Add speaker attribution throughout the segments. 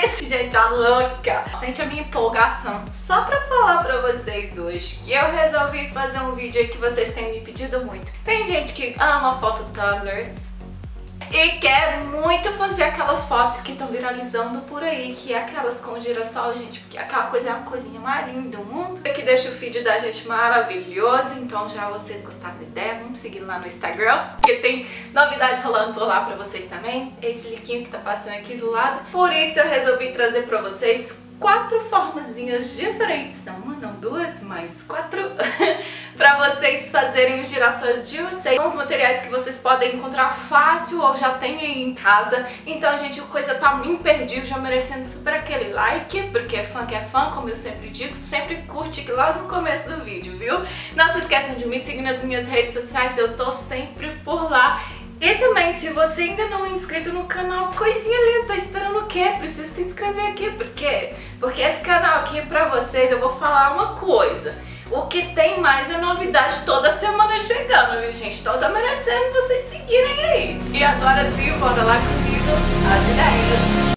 Speaker 1: esse gente a louca. Sente a minha empolgação. Só pra falar pra vocês hoje que eu resolvi fazer um vídeo aí que vocês têm me pedido muito. Tem gente que ama foto Tumblr e quer muito fazer aquelas fotos que estão viralizando por aí, que é aquelas com girassol, gente, porque aquela coisa é uma coisinha mais linda do mundo, que deixa o feed da gente maravilhoso. Então já vocês gostaram da ideia, vamos seguir lá no Instagram, porque tem novidade rolando por lá pra vocês também. Esse liquinho que tá passando aqui do lado. Por isso eu resolvi trazer pra vocês 4 formazinhas diferentes, não uma, não duas, mas 4 para vocês fazerem o girassol de vocês. São os materiais que vocês podem encontrar fácil ou já tem aí em casa. Então, gente, a coisa tá imperdível, já merecendo super aquele like, porque fã que é fã, como eu sempre digo, sempre curte aqui logo no começo do vídeo, viu? Não se esqueçam de me seguir nas minhas redes sociais, eu tô sempre por lá. E também, se você ainda não é inscrito no canal, coisinha linda, tá esperando o quê? Precisa se inscrever aqui, por quê? Porque esse canal aqui é pra vocês, eu vou falar uma coisa. O que tem mais é novidade toda semana chegando, viu, gente? Então tá merecendo vocês seguirem aí. E agora sim, bora lá comigo as ideias.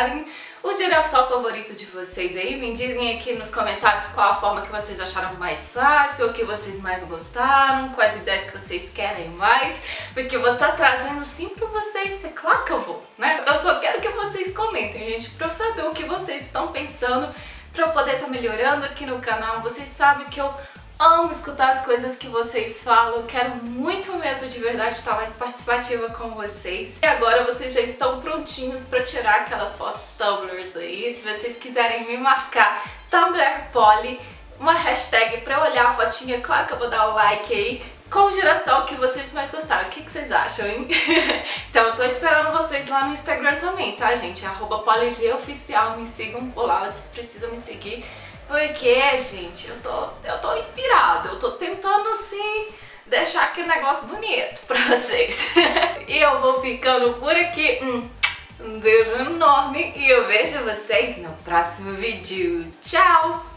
Speaker 1: mandarem o girassol favorito de vocês aí. Me dizem aqui nos comentários qual a forma que vocês acharam mais fácil, o que vocês mais gostaram, quais ideias que vocês querem mais, porque eu vou estar trazendo sim pra vocês, é claro que eu vou, né? Eu só quero que vocês comentem, gente, pra eu saber o que vocês estão pensando, pra eu poder estar melhorando aqui no canal. Vocês sabem que eu amo escutar as coisas que vocês falam, eu quero muito mesmo de verdade estar mais participativa com vocês. E agora vocês já estão prontinhos para tirar aquelas fotos Tumblrs aí. Se vocês quiserem me marcar TumblrPoly, uma hashtag para eu olhar a fotinha, claro que eu vou dar o like aí, com o girassol que vocês mais gostaram. O que vocês acham, hein? Então eu tô esperando vocês lá no Instagram também, tá, gente? @PolyGOficial, me sigam por lá, vocês precisam me seguir. Porque, gente, eu tô inspirada, eu tô tentando, assim, deixar aquele negócio bonito pra vocês. E eu vou ficando por aqui. Um beijo enorme e eu vejo vocês no próximo vídeo. Tchau!